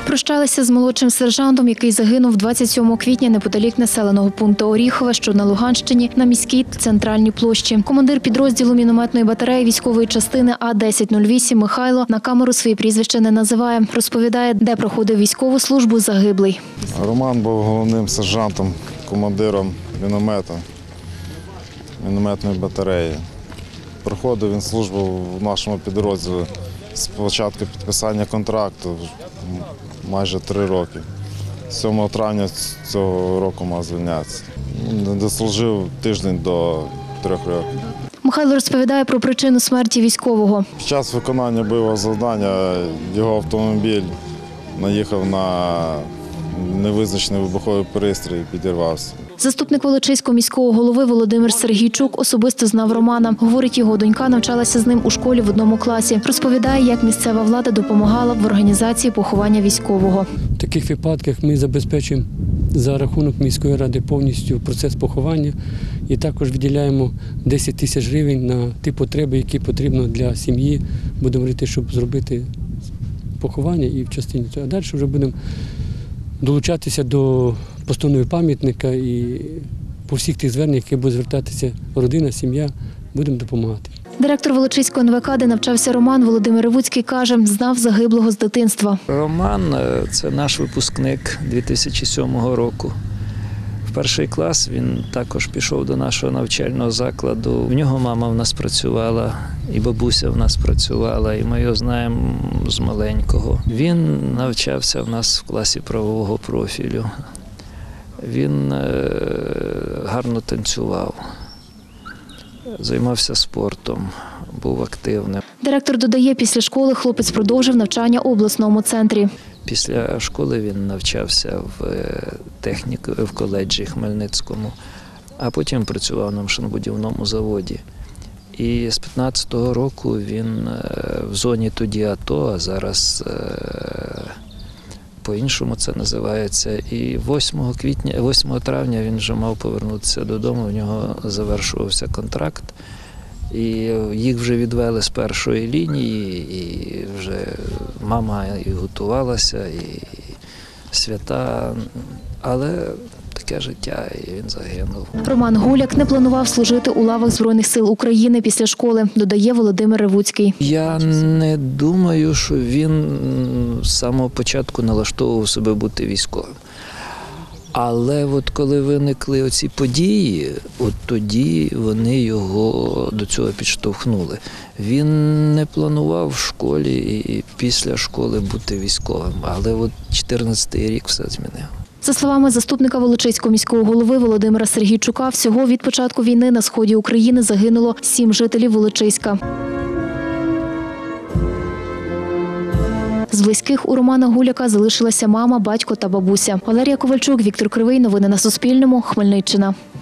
Прощалися з молодшим сержантом, який загинув 27 квітня неподалік населеного пункту Оріхове, що на Луганщині, на міській центральній площі. Командир підрозділу мінометної батареї військової частини А-1008 Михайло на камеру своє прізвище не називає. Розповідає, де проходив військову службу загиблий. Роман був головним сержантом, командиром мінометної батареї. Проходив він службу в нашому підрозділі з початку підписання контракту майже 3 роки. 7 травня цього року мав звільнятися. Дослужив тиждень до 3 років. Михайло розповідає про причину смерті військового. Під час виконання бойового завдання його автомобіль наїхав на невизначений вибуховий пристрій і підірвався. Заступник Волочиського міського голови Володимир Сергійчук особисто знав Романа. Говорить, його донька навчалася з ним у школі в одному класі. Розповідає, як місцева влада допомагала в організації поховання військового. В таких випадках ми забезпечуємо за рахунок міської ради повністю процес поховання і також виділяємо 10 тисяч гривень на ті потреби, які потрібно для сім'ї. Будемо говорити, щоб зробити поховання і в частині цього. А далі вже будемо долучатися до постанови пам'ятника і по всіх тих зверненнях, які буде звертатися родина, сім'я, будемо допомагати. Директор Волочиського НВК, де навчався Роман, Володимир Ревуцький, каже, знав загиблого з дитинства. Роман – це наш випускник 2007 року. В перший клас він також пішов до нашого навчального закладу. В нього мама в нас працювала, і бабуся в нас працювала, і ми його знаємо з маленького. Він навчався в нас в класі правового профілю. Він гарно танцював, займався спортом, був активним. Директор додає, після школи хлопець продовжив навчання в обласному центрі. Після школи він навчався в коледжі Хмельницькому, а потім працював на машинобудівному заводі. І з 15-го року він в зоні тоді АТО, а зараз по-іншому це називається. І 8 травня він вже мав повернутися додому, в нього завершувався контракт. І їх вже відвели з першої лінії, і вже мама і готувалася, і свята, але таке життя, і він загинув. Роман Гуляк не планував служити у лавах Збройних сил України після школи, додає Володимир Ревуцький. Я не думаю, що він з самого початку налаштовував себе бути військовим. Але от коли виникли оці події, от тоді вони його до цього підштовхнули. Він не планував в школі і після школи бути військовим, але от 14-й рік все змінив. За словами заступника Волочиського міського голови Володимира Сергійчука, всього від початку війни на сході України загинуло 7 жителів Волочиська. З близьких у Романа Гуляка залишилася мама, батько та бабуся. Валерія Ковальчук, Віктор Кривий. Новини на Суспільному. Хмельниччина.